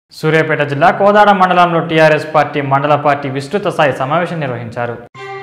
సూర్యాపేట జిల్లా కోదాడ మండలంలో TRS party మండల పార్టీ విస్తృత స్థాయి సమావేశం నిర్వహించారు.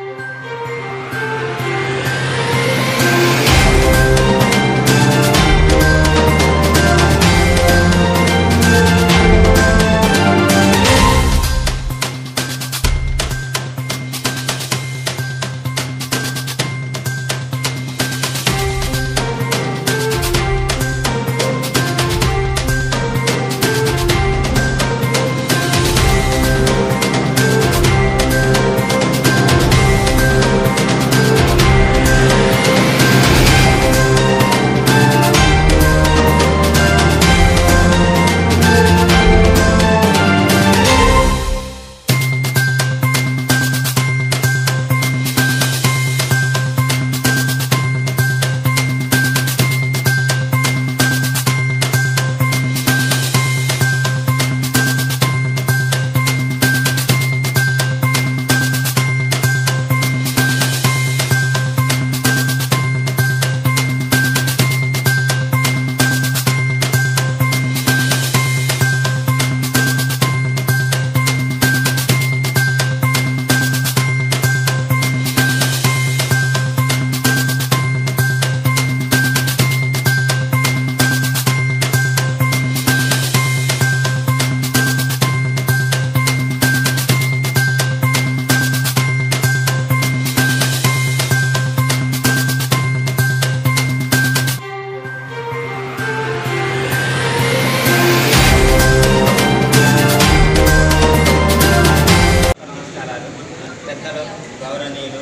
గౌరవనీయులు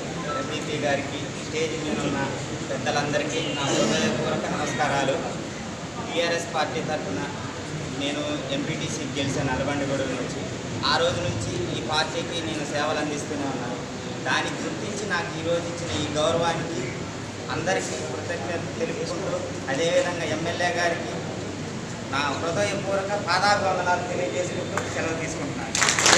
ఎంపీ గారికి స్టేజ్ మీద ఉన్న పెద్దలందరికీ నా హృదయపూర్వక నమస్కారాలు. టీఆర్ఎస్ పార్టీ తరఫున నేను ఎంపీటీసీ గెలిచాను నల్గొండగూడెం నుంచి. ఆ రోజు నుంచి ఈ పార్టీకి నేను సేవలు అందిస్తూనే ఉన్నాను. దాన్ని గుర్తించి నాకు ఈరోజు ఇచ్చిన ఈ గౌరవానికి అందరికీ కృతజ్ఞత తెలుపుకుంటూ, అదేవిధంగా ఎమ్మెల్యే గారికి నా హృదయపూర్వక పాదాభివందనాలు తెలియజేసుకుంటూ సెలవు తీసుకుంటున్నాను.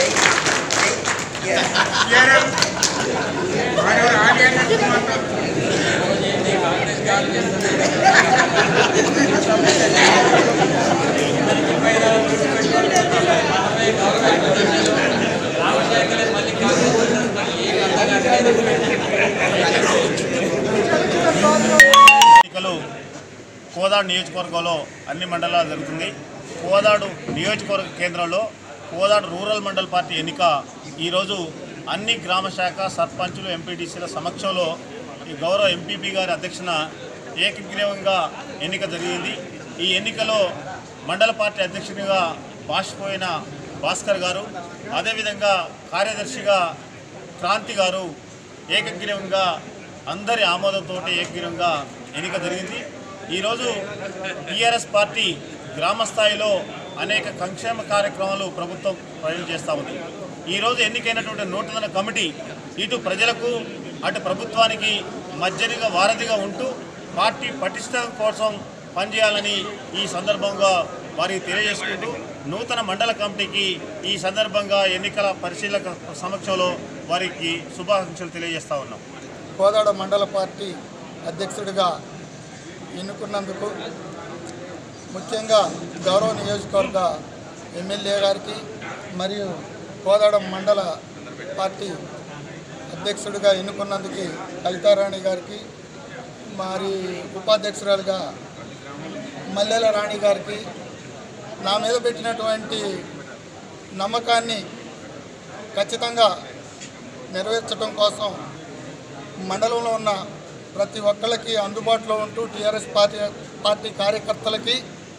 ఎన్నికలు కోదాడు నియోజకవర్గంలో అన్ని మండలాలు జరుగుతుంది. కోదాడు నియోజకవర్గ కేంద్రంలో కోదాడు రూరల్ మండల్ పార్టీ ఎన్నిక ఈరోజు అన్ని గ్రామ శాఖ సర్పంచులు ఎంపీటీసీల సమక్షంలో ఈ గౌరవ ఎంపీపీ గారి అధ్యక్షన ఏకగ్రీవంగా ఎన్నిక జరిగింది. ఈ ఎన్నికలో మండల పార్టీ అధ్యక్షునిగా బాసిపోయిన భాస్కర్ గారు, అదేవిధంగా కార్యదర్శిగా క్రాంతి గారు ఏకగ్రీవంగా అందరి ఆమోదంతో ఏకగ్రీవంగా ఎన్నిక జరిగింది. ఈరోజు టీఆర్ఎస్ పార్టీ గ్రామ స్థాయిలో అనేక సంక్షేమ కార్యక్రమాలు ప్రభుత్వం ప్రయోజనం చేస్తూ ఉంది. ఈరోజు ఎన్నికైనటువంటి నూతన కమిటీ ఇటు ప్రజలకు అటు ప్రభుత్వానికి మధ్యనిగా వారధిగా ఉంటూ పార్టీ పటిష్టం కోసం పనిచేయాలని ఈ సందర్భంగా వారికి తెలియజేసుకుంటూ నూతన మండల కమిటీకి ఈ సందర్భంగా ఎన్నికల పరిశీలక సమక్షంలో వారికి శుభాకాంక్షలు తెలియజేస్తూ ఉన్నాం. కోదాడ మండల పార్టీ అధ్యక్షుడిగా ఎన్నుకున్నందుకు ముఖ్యంగా గౌరవ నియోజకవర్గ ఎమ్మెల్యే గారికి మరియు కోదాడ మండల పార్టీ అధ్యక్షుడిగా ఎన్నుకున్నందుకు కవితారాణి గారికి, మరి ఉపాధ్యక్షురాలుగా మల్లెల రాణి గారికి నా మీద పెట్టినటువంటి నమ్మకాన్ని ఖచ్చితంగా నెరవేర్చడం కోసం మండలంలో ఉన్న ప్రతి ఒక్కరికి అందుబాటులో ఉంటూ టీఆర్ఎస్ పార్టీ కార్యకర్తలకి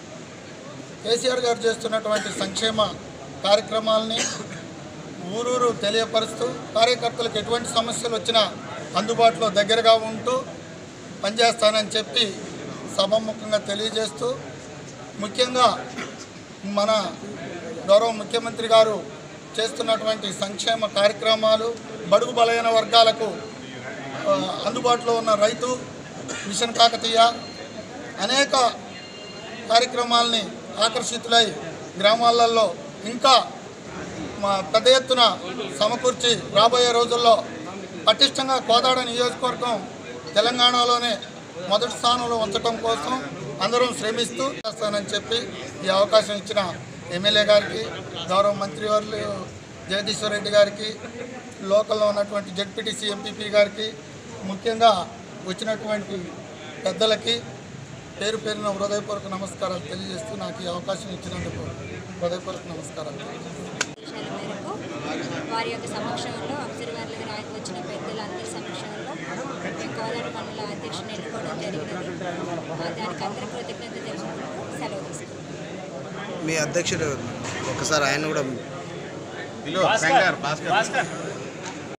కేసీఆర్ గారు చేస్తున్నటువంటి సంక్షేమ కార్యక్రమాలని ఊరూరు తెలియపరుస్తూ కార్యకర్తలకు ఎటువంటి సమస్యలు వచ్చినా అందుబాటులో దగ్గరగా ఉంటూ పనిచేస్తానని చెప్పి సభాముఖంగా తెలియజేస్తూ, ముఖ్యంగా మన గౌరవ ముఖ్యమంత్రి గారు చేస్తున్నటువంటి సంక్షేమ కార్యక్రమాలు బడుగు బలహీన వర్గాలకు అందుబాటులో ఉన్న రైతు మిషన్ కాకతీయ అనేక కార్యక్రమాలని ఆకర్షితులై గ్రామాలలో ఇంకా పెద్ద ఎత్తున సమకూర్చి రాబోయే రోజుల్లో పటిష్టంగా కోదాడ నియోజకవర్గం తెలంగాణలోనే మొదటి స్థానంలో ఉంచడం కోసం అందరం శ్రమిస్తూ చేస్తానని చెప్పి ఈ అవకాశం ఇచ్చిన ఎమ్మెల్యే గారికి, గౌరవ మంత్రివర్యులు జగదీశ్వర్ రెడ్డి గారికి, లోకల్లో ఉన్నటువంటి జెడ్పీటీసీ ఎంపీపీ గారికి, ముఖ్యంగా వచ్చినటువంటి పెద్దలకి పేరు పేరున హృదయపూర్వక నమస్కారాలు తెలియజేస్తూ నాకు ఈ అవకాశం ఇచ్చినందుకు హృదయపూర్వక నమస్కారాలు మేరకు వారి యొక్క సమక్షంలో అబ్జర్వర్లుగా వచ్చిన పెద్దలందరి సమక్షంలో కోదాడ మండల అధ్యక్షుని ఎన్నుకోవడం జరిగినది. దానికి అందరి కృతజ్ఞత తెలుసుకుంటూ సెలవు తీసుకుంటాం. మీ అధ్యక్షుడు ఒకసారి ఆయన కూడా